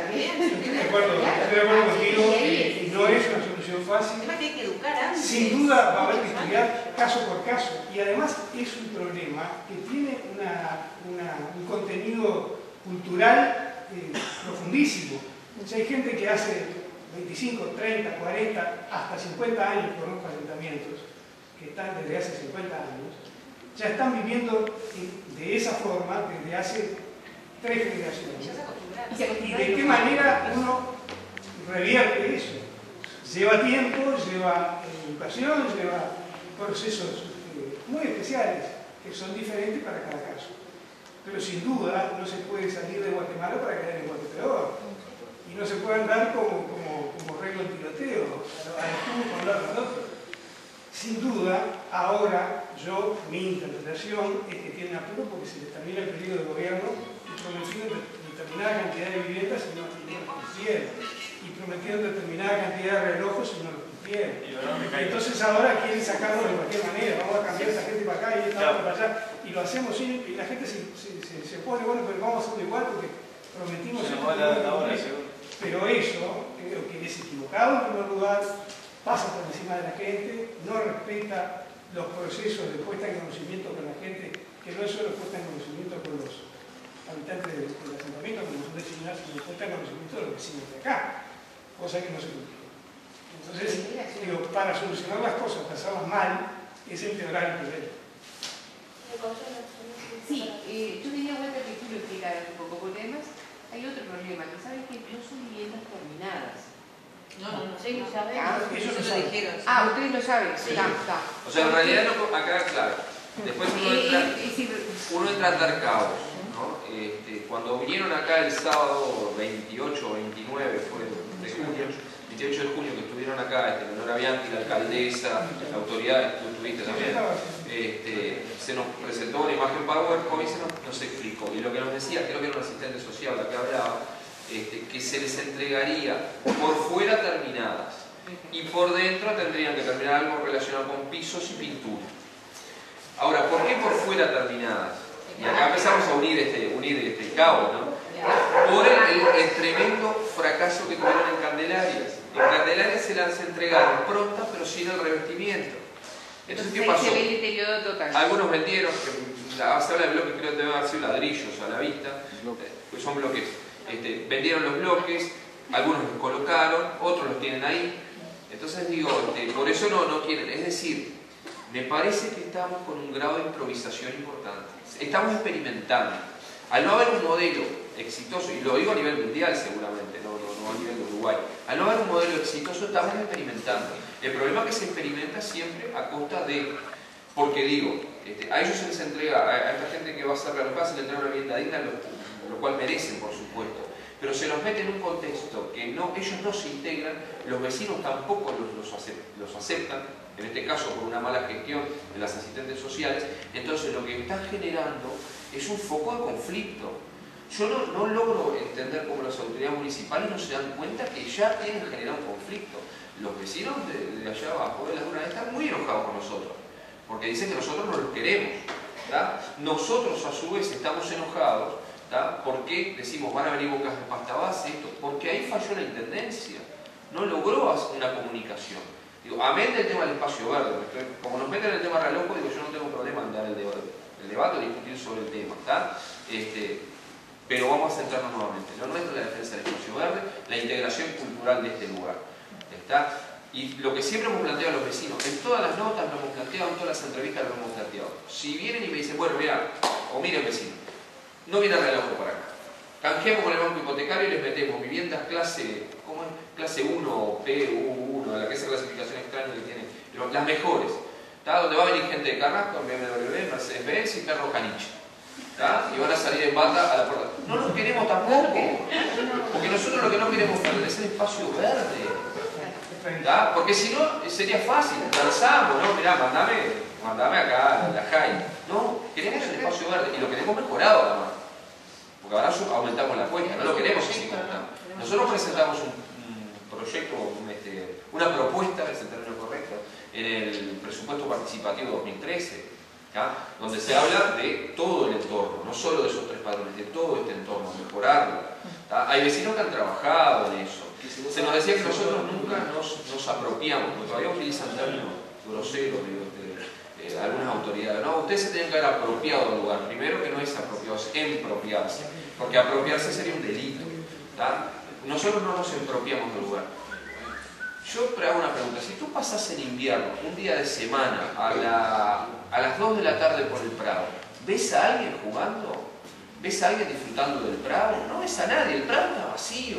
Estoy de acuerdo, estoy de acuerdo contigo, y no es una solución fácil. Además que hay que educar antes. Sin duda va a haber que estudiar caso por caso, y además es un problema que tiene una, una, un contenido cultural eh, profundísimo. O sea, hay gente que hace veinticinco, treinta, cuarenta, hasta cincuenta años con los asentamientos, que están desde hace cincuenta años, ya están viviendo de esa forma desde hace tres generaciones. ¿Y de qué manera uno revierte eso? Lleva tiempo, lleva educación, lleva procesos eh, muy especiales que son diferentes para cada caso. Pero sin duda no se puede salir de Guatemala para quedar en Guatepeor. Y no se puede andar como, como, como reglo en tiroteo, a la con la otro. Sin duda, ahora yo, mi interpretación es que tienen apuro porque se les termina el periodo de gobierno y prometieron determinada cantidad de viviendas y no, y no lo cumplieron. Y prometieron determinada cantidad de relojes y no lo cumplieron. Entonces ahora quieren sacarlo de cualquier manera, vamos a cambiar a esta gente para acá y esta otra para allá. Y lo hacemos sin, y la gente se, se, se, se pone, bueno, pero vamos a hacerlo igual porque prometimos esto. Pero eso, creo que es equivocado en primer lugar, pasa por encima de la gente, no respeta los procesos de puesta en conocimiento con la gente, que no es solo puesta en conocimiento con los habitantes del, del asentamiento, como son designados, sino puesta en conocimiento de los vecinos de acá, cosa que no se cumplió. Entonces, digo, para solucionar las cosas, para hacerlas mal, es empeorar el problema. Sí, eh, yo diría vuelta que tú lo explicaras un poco, porque además hay otro problema, que sabes que no son viviendas terminadas. No, no, no, sí, lo saben. Ah, eso lo dijeron. Ah, ustedes lo saben. Sí. Está, está. O sea, en realidad no, acá, claro. Después uno entra, uno entra a dar caos, ¿no? Este, cuando vinieron acá el sábado veintiocho o veintinueve fue de junio, veintiocho de junio que estuvieron acá, este, Leonora Bianchi, la alcaldesa, la autoridad, tú estuviste también, este, se nos presentó una imagen PowerPoint y se nos, nos explicó. Y lo que nos decía, creo que era un asistente social la que hablaba, Este, que se les entregaría por fuera terminadas y por dentro tendrían que terminar algo relacionado con pisos y pintura. Ahora, ¿por qué por fuera terminadas? Y acá empezamos a unir este, unir este cabo, ¿no? Por el, el, el tremendo fracaso que tuvieron en Candelaria. En Candelaria se las entregaron prontas pero sin el revestimiento. Entonces, ¿qué pasó? Algunos vendieron, que, se habla de bloques, creo que deben haber sido ladrillos a la vista, pues son bloques. Este, vendieron los bloques, algunos los colocaron, otros los tienen ahí. Entonces digo, este, por eso no, no quieren. Es decir, me parece que estamos con un grado de improvisación importante. Estamos experimentando. Al no haber un modelo exitoso, y lo digo a nivel mundial seguramente, no, no, no a nivel de Uruguay, al no haber un modelo exitoso estamos experimentando. El problema es que se experimenta siempre a costa de... Porque digo, este, a ellos se les entrega, a, a esta gente que va a ser realojada, se les entrega una vivienda digna, lo, lo cual merecen, por supuesto, pero se los mete en un contexto que no, ellos no se integran, los vecinos tampoco los, los, aceptan, los aceptan, en este caso por una mala gestión de las asistentes sociales. Entonces lo que está generando es un foco de conflicto. Yo no, no logro entender cómo las autoridades municipales no se dan cuenta que ya tienen generado un conflicto. Los vecinos de, de allá abajo de las dunas están muy enojados con nosotros, porque dicen que nosotros no los queremos, ¿tá? Nosotros a su vez estamos enojados, ¿tá? Porque decimos van a venir bocas de pasta base, esto, porque ahí falló la intendencia, no logró hacer una comunicación. Digo, amén del tema del espacio verde, como nos meten en el tema reloj, digo, yo no tengo problema en dar el debate, el debate o discutir sobre el tema, ¿tá? Este, pero vamos a centrarnos nuevamente. Lo nuestro es la defensa del espacio verde, la integración cultural de este lugar, ¿está? Y lo que siempre hemos planteado a los vecinos, en todas las notas lo hemos planteado, en todas las entrevistas lo hemos planteado. Si vienen y me dicen, bueno, mira, o miren vecino, no viene el reloj para acá. Canjeamos con el banco hipotecario y les metemos viviendas clase, ¿cómo es? Clase uno, P U uno, la que es la clasificación extraña que tiene, las mejores. ¿Tá? Donde va a venir gente de Carrasco, B M W, Mercedes Benz y perro caniche. ¿Tá? Y van a salir en bata a la puerta. No los queremos tampoco. Porque nosotros lo que no queremos perder es el espacio verde. ¿Tá? Porque si no, sería fácil, lanzamos, ¿no? Mirá, mandame, mandame acá, la Jai. No, queremos el espacio verde y lo queremos mejorado además. Porque ahora aumentamos la cuenta, no lo queremos así como está. Nosotros presentamos un, un proyecto, un, este, una propuesta, es el término correcto, en el presupuesto participativo dos mil trece, ¿tá? Donde se habla de todo el entorno, no solo de esos tres padrones, de todo este entorno, mejorarlo. ¿Tá? Hay vecinos que han trabajado en eso. Se nos decía que nosotros nunca nos, nos apropiamos, porque todavía utilizan términos groseros de, de, de, de algunas autoridades. No, ustedes se tienen que haber apropiado del lugar. Primero que no es apropiarse, empropiarse, porque apropiarse sería un delito. ¿Tá? Nosotros no nos empropiamos del lugar. Yo te hago una pregunta, si tú pasas en invierno, un día de semana, a, la, a las dos de la tarde por el Prado, ¿ves a alguien jugando? ¿Ves a alguien disfrutando del Prado? No ves a nadie, el Prado está vacío.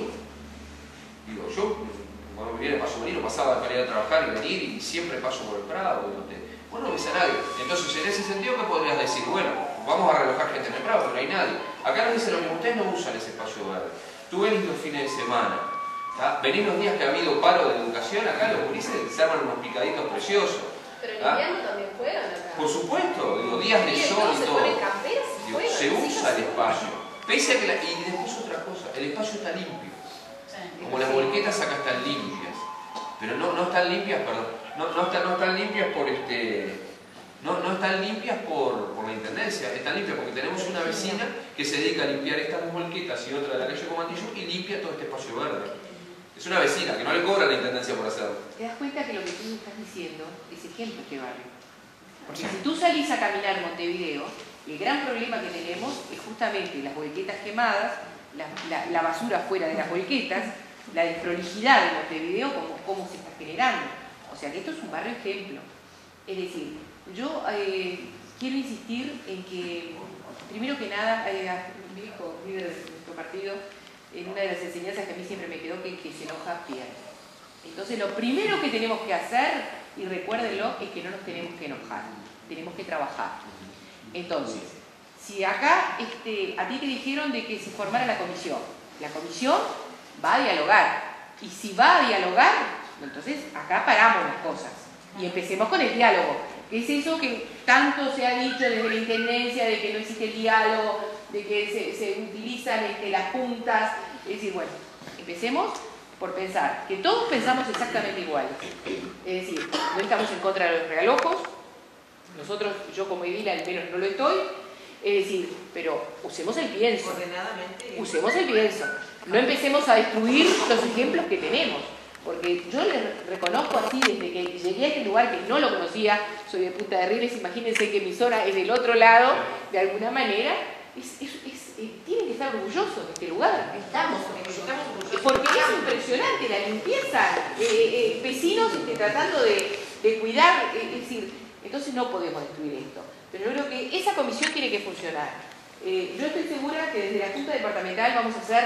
Digo, yo cuando vivía en Paso Molino pasaba para ir a trabajar y venir y siempre paso por el Prado. Vos no ves a nadie. Entonces, en ese sentido, ¿qué podrías decir? Bueno, vamos a relojar gente en el Prado, pero no hay nadie. Acá nos dicen lo mismo, ustedes no usan ese espacio verde. Tú venís los fines de semana, ¿tá? Venís los días que ha habido paro de educación, acá los gurises se arman unos picaditos preciosos. Pero en ¿tá? invierno también juegan acá. Por supuesto, digo, días de sol y todo. Digo, se usa el espacio. Pese a que la, y después otra cosa, el espacio está limpio. Como las volquetas acá están limpias. Pero no, no están limpias, perdón, no, no, están, no están limpias por este. No, no están limpias por, por la intendencia, están limpias porque tenemos una vecina que se dedica a limpiar estas volquetas y otra de la calle Comantillo y limpia todo este espacio verde. Es una vecina que no le cobra la intendencia por hacerlo. ¿Te das cuenta que lo que tú estás diciendo es ejemplo este barrio? Porque si tú salís a caminar en Montevideo, el gran problema que tenemos es justamente las volquetas quemadas, la, la, la basura fuera de las volquetas, la desprolijidad de Montevideo, como, cómo se está generando. O sea que esto es un barrio ejemplo. Es decir, yo eh, quiero insistir en que, primero que nada, eh, mi hijo, líder de nuestro partido, en una de las enseñanzas que a mí siempre me quedó, que, que se enoja pierde. Entonces lo primero que tenemos que hacer, y recuérdenlo, es que no nos tenemos que enojar, tenemos que trabajar. Entonces, si acá este, a ti te dijeron de que se formara la comisión, la comisión va a dialogar, y si va a dialogar, entonces acá paramos las cosas y empecemos con el diálogo. Es eso que tanto se ha dicho desde la intendencia, de que no existe el diálogo, de que se, se utilizan este, las juntas. Es decir, bueno, empecemos por pensar que todos pensamos exactamente igual. Es decir, no estamos en contra de los realojos, nosotros, yo como edila al menos no lo estoy, es decir, pero usemos el pienso. Ordenadamente. Usemos el pienso. No empecemos a destruir los ejemplos que tenemos. Porque yo les reconozco así, desde que llegué a este lugar que no lo conocía, soy de Punta de Rieles, imagínense que mi zona es del otro lado, de alguna manera, es, es, es, eh, tienen que estar orgullosos de este lugar. Estamos, estamos orgullosos. Porque es impresionante la limpieza, eh, eh, vecinos este, tratando de, de cuidar, eh, es decir, entonces no podemos destruir esto. Pero yo creo que esa comisión tiene que funcionar. Eh, yo estoy segura que desde la Junta Departamental vamos a hacer,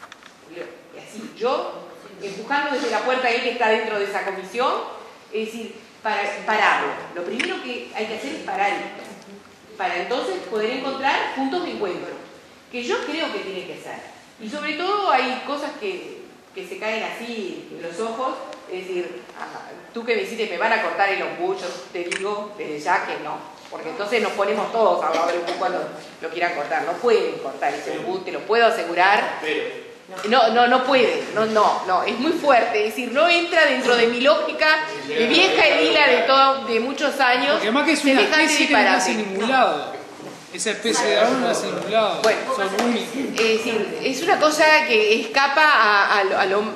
así, yo, empujando desde la puerta a él que está dentro de esa comisión, es decir, para pararlo. Lo primero que hay que hacer es parar esto, para entonces poder encontrar puntos de encuentro, que yo creo que tiene que ser. Y sobre todo hay cosas que, que se caen así en los ojos, es decir, ah, tú que me hiciste me van a cortar el ombú, yo te digo desde ya que no, porque entonces nos ponemos todos a ver un poco cuando lo quieran cortar. No pueden cortar ese ombú, te lo puedo asegurar. No, no, no puede, no, no, no, es muy fuerte, es decir, no entra dentro de mi lógica de vieja edila de todo, de muchos años. Porque además que es una especie que no nace en ningún lado. Esa especie de árbol no nace en ningún lado. Bueno, son únicos. Es decir, es una cosa que escapa a, a, lo, a lo,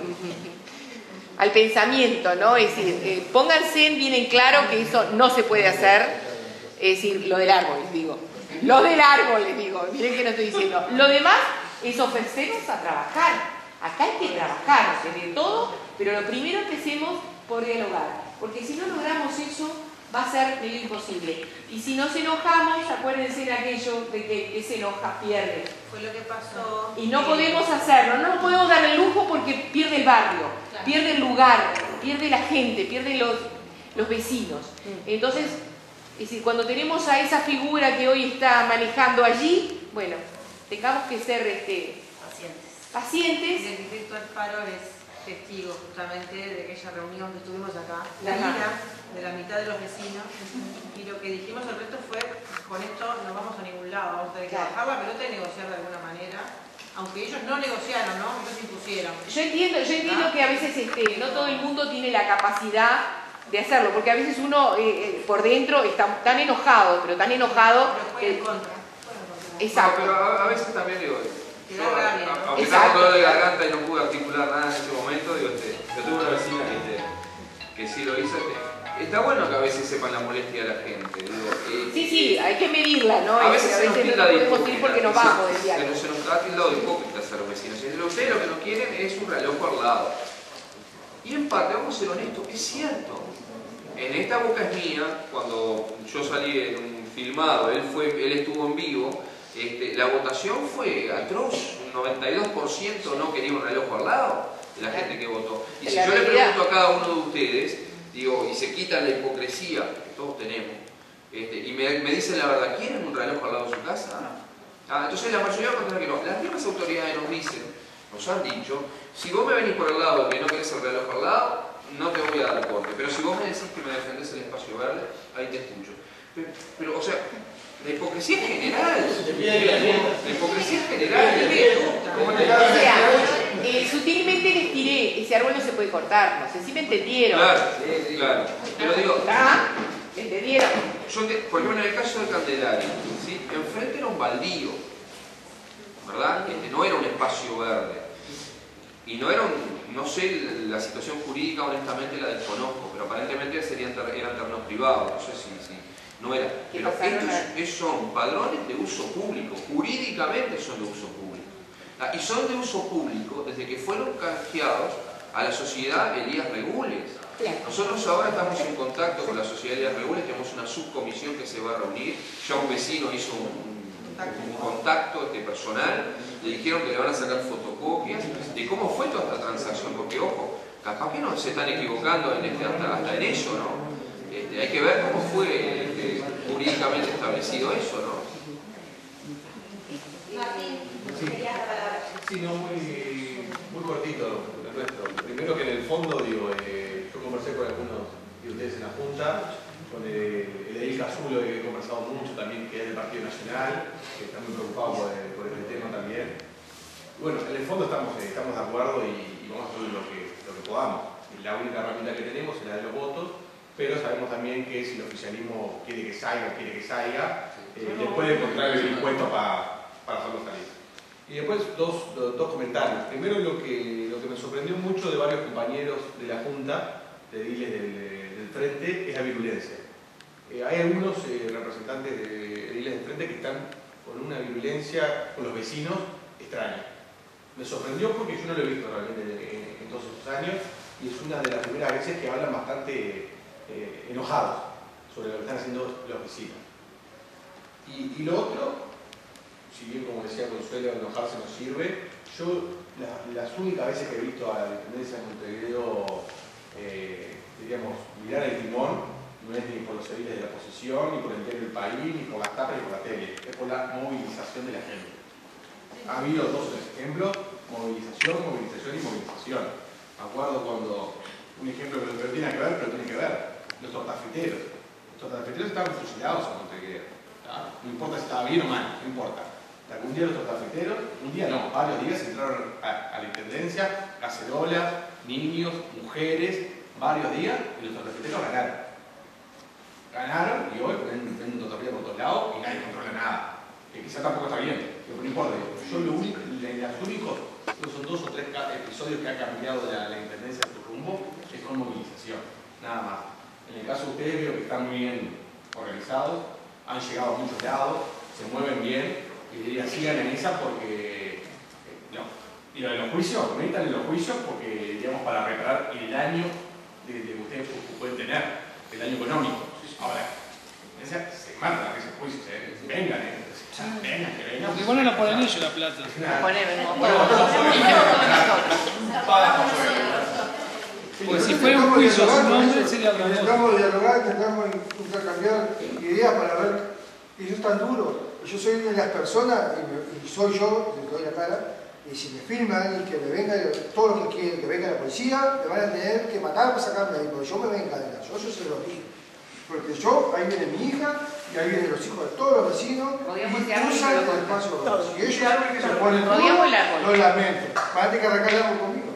al pensamiento, ¿no? Es decir, eh, pónganse bien en claro que eso no se puede hacer, es decir, lo del árbol, les digo. Lo del árbol, les digo, miren que no estoy diciendo. Lo demás es ofrecernos a trabajar. Acá hay que trabajar, desde todo, pero lo primero empecemos por dialogar, porque si no logramos eso va a ser medio imposible. Y si nos enojamos, acuérdense de aquello de que, que se enoja pierde. Fue lo que pasó. Y no podemos hacerlo, no nos podemos dar el lujo porque pierde el barrio, claro, pierde el lugar, pierde la gente, pierde los, los vecinos. Entonces, es decir, cuando tenemos a esa figura que hoy está manejando allí, bueno, tengamos que ser este, pacientes. pacientes. El arquitecto Alfaro es testigo justamente de aquella reunión que estuvimos acá, la Ajá. ira de la mitad de los vecinos, y lo que dijimos al resto fue, con esto no vamos a ningún lado, vamos a tener que Claro. bajar la pelota y negociar de alguna manera, aunque ellos no negociaron, ¿no? Ellos impusieron. Yo entiendo, yo entiendo ¿Ah? que a veces este, no todo el mundo tiene la capacidad de hacerlo, porque a veces uno eh, eh, por dentro está tan enojado, pero tan enojado. Pero fue en contra. Exacto. No, pero a, a veces también digo, Te yo, da rabia, ¿no? aunque tengo dolor de garganta y no pude articular nada en ese momento, digo, este, yo tuve una vecina que, este, que sí lo hizo. Este, está bueno que a veces sepan la molestia de la gente. Digo, eh, Sí, sí, hay que medirla, ¿no? A veces, a se nos veces no tilda de podemos ir porque nos hipócritas, vamos del se, diálogo. se nos ha tildado de hipócritas a los vecinos. Y ustedes lo que no quieren es un reloj al lado. Y en parte, vamos a ser honestos, es cierto. En esta boca es mía, cuando yo salí en un filmado, él, fue, él estuvo en vivo, Este, la votación fue atroz, un noventa y dos por ciento no quería un reloj al lado de la gente que votó. Y si yo le pregunto a cada uno de ustedes, digo, y se quitan la hipocresía que todos tenemos, este, y me, me dicen la verdad, ¿quieren un reloj al lado de su casa? Ah, entonces la mayoría va a contestar que no. Las mismas autoridades nos dicen, nos han dicho, si vos me venís por el lado de que no querés el reloj al lado, no te voy a dar corte. Pero si vos me decís que me defendés el espacio verde, ahí te escucho. Pero, pero o sea, la hipocresía es general. La hipocresía es general. O sea, eh, sutilmente les tiré, ese árbol no se puede cortar, no sé si me entendieron. Claro, claro. Pero digo, ¿ah? ¿Entendieron? Yo, por ejemplo, en el caso de Candelaria, ¿sí? Enfrente era un baldío, ¿verdad? Este, no era un espacio verde. Y no era un, no sé la situación jurídica, honestamente la desconozco, pero aparentemente serían ter, eran terrenos privados, no sé si, si no era. Pero estos son padrones de uso público, jurídicamente son de uso público. Ah, y son de uso público desde que fueron canjeados a la sociedad Elías Regules. Nosotros ahora estamos en contacto con la sociedad Elías Regules, tenemos una subcomisión que se va a reunir, ya un vecino hizo un, un, un contacto este, personal, le dijeron que le van a sacar fotocopias de cómo fue toda esta transacción, porque ojo, capaz que no se están equivocando en este, hasta, hasta en eso, ¿no? Este, hay que ver cómo fue este, jurídicamente establecido eso, ¿no? Martín, sí. querías la palabra. Sí, no, muy, muy cortito el nuestro. Primero que en el fondo, digo, eh, yo conversé con algunos de ustedes en la Junta, con el, el Edil Cazulo, que he conversado mucho también, que es del Partido Nacional, que está muy preocupado por, el, por este tema también. Y bueno, en el fondo estamos, eh, estamos de acuerdo y, y vamos a hacer lo que, lo que podamos. La única herramienta que tenemos es la de los votos, pero sabemos también que si el oficialismo quiere que salga, quiere que salga, eh, le puede encontrar el impuesto para, para hacerlo salir. Y después dos, dos comentarios. Primero, lo que, lo que me sorprendió mucho de varios compañeros de la Junta, de ediles del, del Frente, es la virulencia. Eh, hay algunos eh, representantes de ediles del Frente que están con una virulencia con los vecinos extraña. Me sorprendió porque yo no lo he visto realmente en, en todos estos años y es una de las primeras veces que hablan bastante eh, enojados sobre lo que están haciendo los vecinos. Y, y lo otro, si bien como decía Consuelo, enojarse no sirve, yo la, las únicas veces que he visto a la Intendencia de Montevideo, eh, diríamos, mirar el timón, no es ni por los ediles de la oposición, ni por el diario del país, ni por las tapas, ni por la tele, es por la movilización de la gente. Ha habido dos ejemplos, movilización, movilización y movilización. Me acuerdo cuando, un ejemplo que no tiene que ver, pero tiene que ver, los tortafriteros. Los tortafriteros estaban fusilados en Montevideo. ¿tá? No importa si estaba bien o mal, no importa. Un día los tortafriteros, un día no, varios días entraron a, a la Intendencia, cacerolas, niños, mujeres, varios días, y los tortafriteros ganaron. Ganaron y hoy ven, ven un tortafritero por todos lados y nadie controla nada. Que quizá tampoco está bien, pero no importa. Yo lo único, los únicos, son dos o tres episodios que ha cambiado la, la Intendencia de su rumbo, es con movilización, nada más. En el caso de ustedes veo que están muy bien organizados, han llegado a muchos lados, se mueven bien. Y diría, sigan en esa porque, eh, no. Y lo de los juicios, metan en los juicios porque, digamos, para reparar el daño de, de que ustedes pueden tener, el daño económico. Ahora, esa, se matan esos juicios, eh. vengan, eh. vengan, que vengan. Porque bueno, la ponen ellos la plata. La ponemos. Porque si fuera un juicio sin nombre, sería otra cosa. Intentamos dialogar, intentamos intercambiar ideas para ver, y eso es tan duro. Yo soy de las personas, y, me, y soy yo, le doy la cara, y si me filma alguien que me venga, todo lo que quieren, que venga la policía, me van a tener que matar para sacarme de ahí, porque yo me voy a encadenar, yo, yo se lo digo. Porque yo, ahí viene mi hija, y ahí vienen los hijos de todos los vecinos, y usan el espacio. Si ellos se ponen duro, lo lamento. Van a tener que arrancar el árbol conmigo.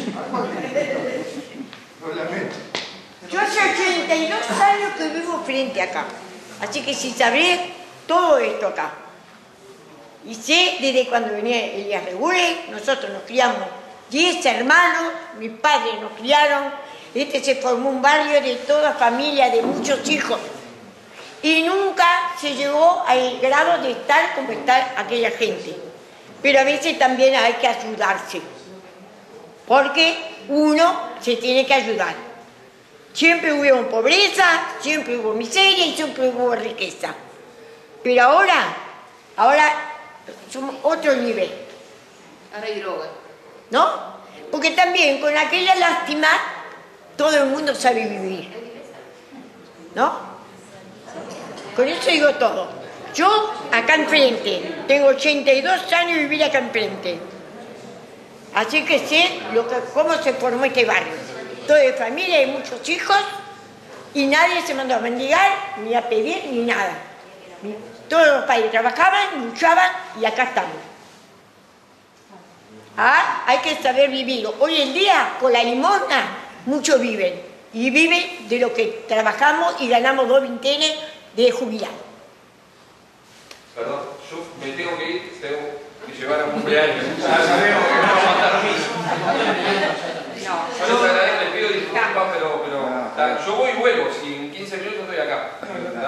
Lo lamento. Yo hace ochenta y dos años que vivo frente acá, así que sí sabré todo esto acá. Y sé desde cuando venía Elías Regules, nosotros nos criamos diez hermanos, mis padres nos criaron, este se formó un barrio de toda familia, de muchos hijos. Y nunca se llegó al grado de estar como está aquella gente. Pero a veces también hay que ayudarse, porque uno se tiene que ayudar. Siempre hubo pobreza, siempre hubo miseria y siempre hubo riqueza. Pero ahora, ahora somos otro nivel. Ahora hay droga. ¿No? Porque también con aquella lástima todo el mundo sabe vivir. ¿No? Con eso digo todo. Yo acá enfrente, tengo ochenta y dos años y vivir acá enfrente. Así que sé lo que, cómo se formó este barrio. Todo de familia, hay muchos hijos y nadie se mandó a mendigar, ni a pedir, ni nada. Todos los padres trabajaban, luchaban y acá estamos. Ah, hay que saber vivir. Hoy en día, con la limosna, muchos viven. Y viven de lo que trabajamos y ganamos dos vintenes de jubilado. Perdón, yo me tengo que ir, tengo que llevar a un cumpleaños. Ya sabemos que no vamos a estar mismos. Yo les agradezco, les pido disculpas, pero, pero ta, yo voy y vuelvo, si en quince minutos estoy acá.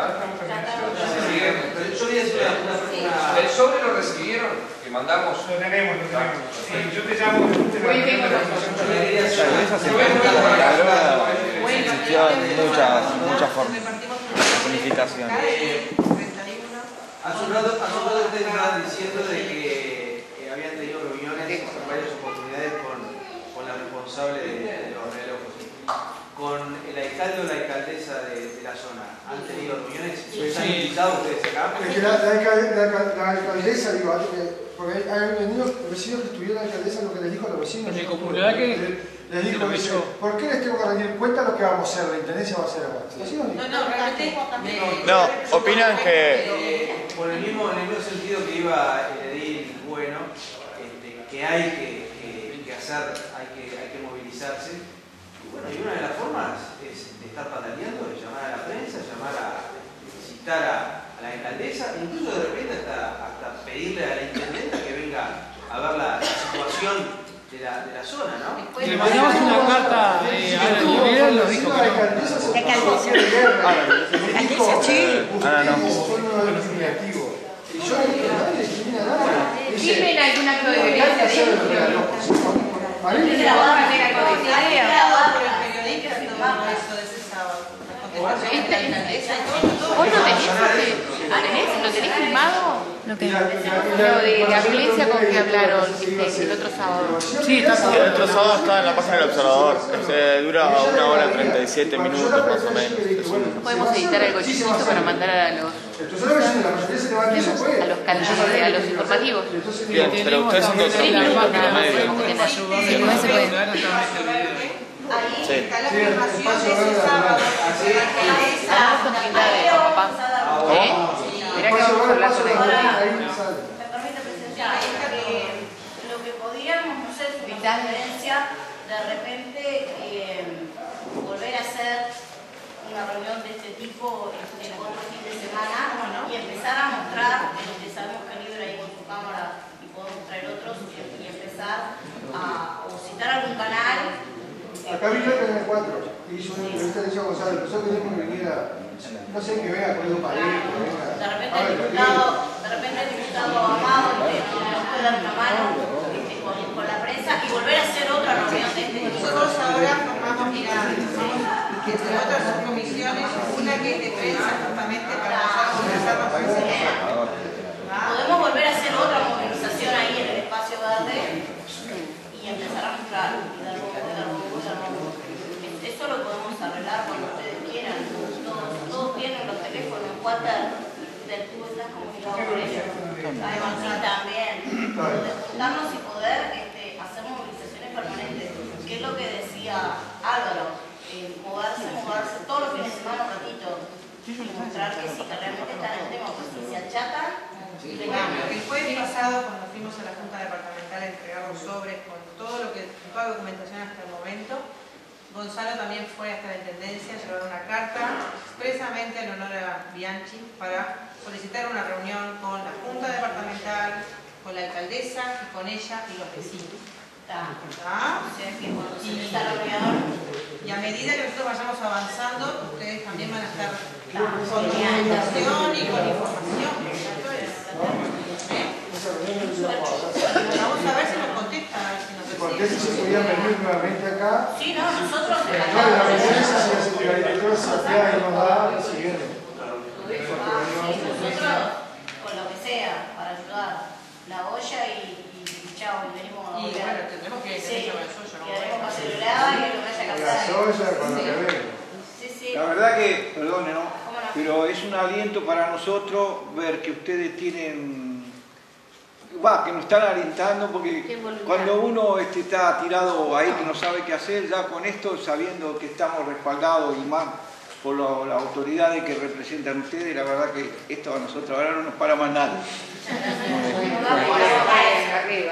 Yo voy a hacer una... ¿El sobre lo recibieron? Que mandamos. Lo tenemos, lo tenemos. Sí, yo te llamo. Existió muchas, muchas formas. Unificación. Hace un rato, hace un rato ustedes estaban diciendo de que eh, habían tenido reuniones en varias oportunidades con, con la responsable de, de los relojos. Con el alcalde o la alcaldesa de, de la zona, ¿han tenido reuniones? ¿Se han invitado ustedes acá? Es que la, la, la, la alcaldesa, digo, porque hay venido vecinos que estuvieron la alcaldesa, lo que les dijo a los vecinos. En el comunidad que... Les dijo, dice, ¿por qué les tengo que rendir cuenta lo que vamos a hacer? La intendencia va a hacer ahora. ¿Sí o no? No, no, realmente... No, opinan que... Eh, por el mismo, en el mismo sentido que iba el edil bueno, este, que hay que, que, que hacer, hay que, hay que movilizarse. Y bueno, y una de las formas es de estar pataleando, de llamar a la prensa, llamar a citar a, a la alcaldesa, incluso de repente hasta, hasta pedirle a la intendenta que venga a ver la, la situación de la, de la zona, ¿no? Le mandamos una carta eh, a la Rivera y nos dijo que no. La alcaldesa se pasó de guerra. La alcaldesa, sí. Ahora no. Son unos discriminativos. Y yo no digo, nadie discrimina a nadie. ¿Tienen algún acto de violencia de ellos? A mí me ¿Tienen alguna manera Hay contraria? grabado por el periodista tomando eso de ese sábado. ¿Vos lo tenés? ¿Ah, tenés? ¿Lo tenés filmado? Lo de la violencia con que hablaron el otro sábado. Sí, está Sí, el otro sábado está en la página del Observador. Se dura una hora treinta y siete minutos más o menos. Es un- Podemos editar algo chiquito para mandar a los a los canales, a los informativos. Bien, pero ustedes son dos minutos promedio. Sí, se puede. Ahí Sí. está la filmación de ese sábado. Hablamos con Trinidad de papá. ¿Eh? Mirá que vamos a hablar con él. Me permite presenciar que lo que podíamos, no sé, su conferencia, de repente eh, volver a hacer una reunión de este tipo en otro fin de semana y empezar a mostrar lo que sabemos que Libre ahí con su cámara y podemos traer otros y empezar a o citar algún canal. Acá vino el Canal cuatro y hizo una entrevista de Gonzalo, Gonzalo. Nosotros queremos que viniera, no sé, que venga con un pared, que venga. De repente el diputado, de repente el diputado Amado, que nos puede dar una mano este, con, con la prensa y volver a hacer otra reunión de este tipo. Nosotros ahora formamos, mira, que entre otras comisiones, una que es de prensa justamente para nosotros conversarnos con ese tema. Podemos volver a hacer otra movilización ahí en el espacio verde y empezar a mostrar y dar voz, dar voz, dar voz. Eso lo podemos arreglar cuando ustedes quieran. Todos, todos tienen los teléfonos, Water, del tú estás comunicado con ellos. Además, sí, también. De juntarnos y poder este, hacer movilizaciones permanentes, que es lo que decía Álvaro. Eh, moverse, moverse todos los fines de semana un ratito y mostrar que sí, que realmente están en el tema, pues si se achatan. Bueno, el jueves pasado, cuando fuimos a la Junta Departamental a entregar los sobres con todo lo que, toda la documentación hasta el momento, Gonzalo también fue hasta la Intendencia a llevar una carta expresamente en honor a Bianchi para solicitar una reunión con la Junta Departamental, con la alcaldesa y con ella y los vecinos. ¿Está? ¿Está? O sea que cuando se les da la reunión. Y a medida que nosotros vayamos avanzando, ustedes también van a estar con documentación y con información. ¿Eh? Vamos a ver si nos contesta, a ver si nos ¿Por qué si se podían venir nuevamente acá? Sí, no, nosotros... No, la vergüenza si la secretaria Santiago y nos da, si viene. Sí, nosotros con lo que sea, para ayudar. diferencia con el suyo, ¿no? Y haremos cacerolada y lo que haya que hacer. soya con lo que venga. Sí, sí. La verdad que, perdone, ¿no? Pero es un aliento para nosotros ver que ustedes tienen, va, que nos están alentando, porque cuando uno este, está tirado ahí que no sabe qué hacer, ya con esto, sabiendo que estamos respaldados y más por lo, las autoridades que representan ustedes, la verdad que esto a nosotros ahora no nos para más nada. Arriba.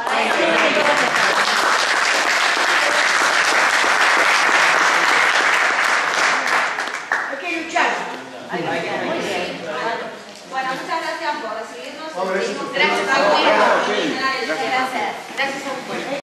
Hay que luchar. Muy bien. Bueno, muchas gracias por recibirnos. Hombre, Seguimos- Gracias a Gracias. ustedes. Gracias a ustedes.